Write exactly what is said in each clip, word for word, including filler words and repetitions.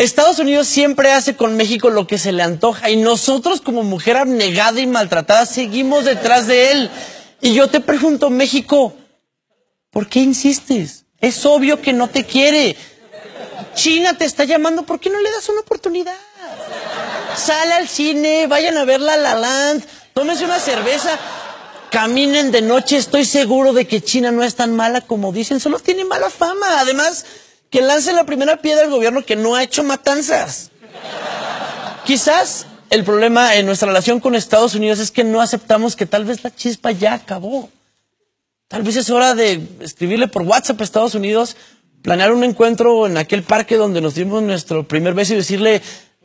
Estados Unidos siempre hace con México lo que se le antoja y nosotros como mujer abnegada y maltratada seguimos detrás de él. Y yo te pregunto, México, ¿por qué insistes? Es obvio que no te quiere. China te está llamando, ¿por qué no le das una oportunidad? Sal al cine, vayan a ver La La Land, tómense una cerveza, caminen de noche. Estoy seguro de que China no es tan mala como dicen, solo tiene mala fama. Además, que lance la primera piedra al gobierno que no ha hecho matanzas. Quizás el problema en nuestra relación con Estados Unidos es que no aceptamos que tal vez la chispa ya acabó. Tal vez es hora de escribirle por WhatsApp a Estados Unidos, planear un encuentro en aquel parque donde nos dimos nuestro primer beso y decirle: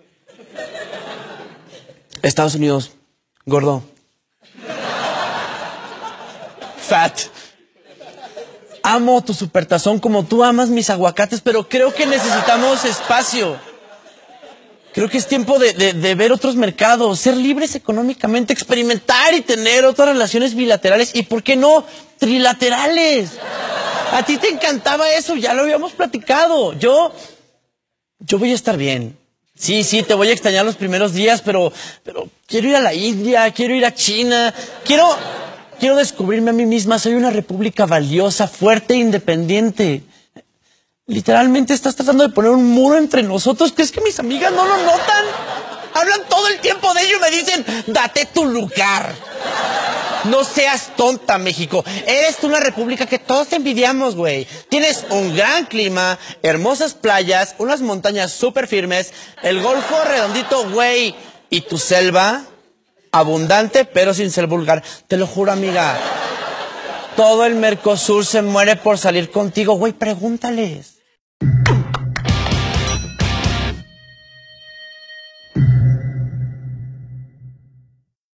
Estados Unidos, gordo, fat, amo tu supertazón como tú amas mis aguacates, pero creo que necesitamos espacio. Creo que es tiempo de, de, de ver otros mercados, ser libres económicamente, experimentar y tener otras relaciones bilaterales y, ¿por qué no, trilaterales? A ti te encantaba eso, ya lo habíamos platicado. Yo, yo voy a estar bien. Sí, sí, te voy a extrañar los primeros días, pero, pero quiero ir a la India, quiero ir a China, quiero, quiero descubrirme a mí misma. Soy una república valiosa, fuerte e independiente. Literalmente estás tratando de poner un muro entre nosotros. ¿Crees que mis amigas no lo notan? Hablan todo el tiempo de ello y me dicen: date tu lugar. No seas tonta, México. Eres tú una república que todos te envidiamos, güey. Tienes un gran clima, hermosas playas, unas montañas súper firmes, el golfo redondito, güey. Y tu selva, abundante, pero sin ser vulgar. Te lo juro, amiga. Todo el Mercosur se muere por salir contigo, güey. Pregúntales.